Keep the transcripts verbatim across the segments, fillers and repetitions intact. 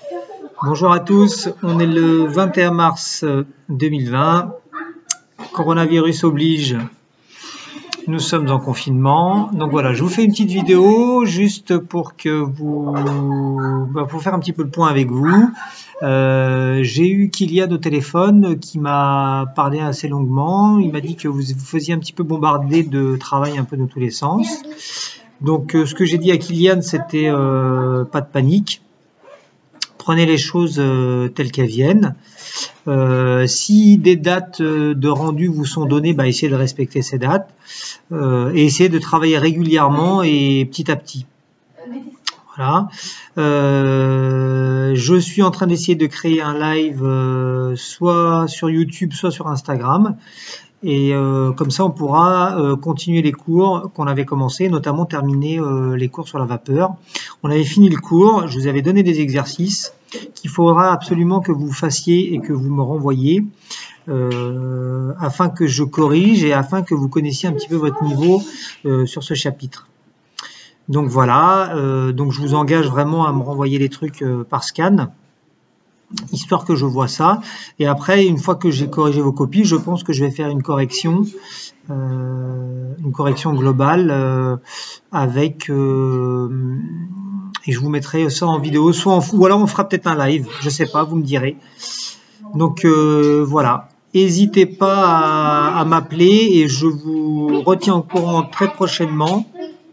Bonjour à tous, on est le vingt et un mars deux mille vingt, coronavirus oblige, nous sommes en confinement, donc voilà, je vous fais une petite vidéo juste pour que vous, bah, pour faire un petit peu le point avec vous. Euh, j'ai eu Kylian au téléphone qui m'a parlé assez longuement, il m'a dit que vous vous faisiez un petit peu bombarder de travail un peu dans tous les sens. Donc euh, ce que j'ai dit à Kylian, c'était euh, pas de panique. Prenez les choses euh, telles qu'elles viennent. Euh, si des dates de rendu vous sont données, bah, essayez de respecter ces dates euh, et essayez de travailler régulièrement et petit à petit. Voilà. Euh, je suis en train d'essayer de créer un live euh, soit sur YouTube, soit sur Instagram. Et euh, comme ça, on pourra euh, continuer les cours qu'on avait commencé, notamment terminer euh, les cours sur la vapeur. On avait fini le cours, je vous avais donné des exercices qu'il faudra absolument que vous fassiez et que vous me renvoyiez euh, afin que je corrige et afin que vous connaissiez un petit peu votre niveau euh, sur ce chapitre. Donc voilà, euh, donc je vous engage vraiment à me renvoyer les trucs euh, par scan, histoire que je vois ça. Et après, une fois que j'ai corrigé vos copies, je pense que je vais faire une correction, euh, une correction globale euh, avec, euh, et je vous mettrai ça en vidéo, soit en, ou alors on fera peut-être un live, je sais pas, vous me direz. Donc euh, voilà, n'hésitez pas à, à m'appeler et je vous retiens au courant très prochainement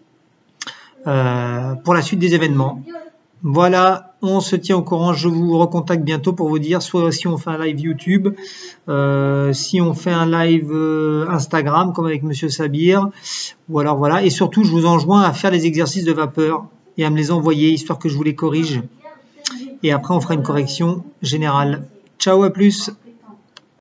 euh, pour la suite des événements. Voilà, on se tient au courant, je vous recontacte bientôt pour vous dire soit si on fait un live YouTube, euh, si on fait un live euh, Instagram comme avec Monsieur Sabir, ou alors voilà, et surtout je vous enjoins à faire les exercices de vapeur et à me les envoyer histoire que je vous les corrige, et après on fera une correction générale. Ciao, à plus.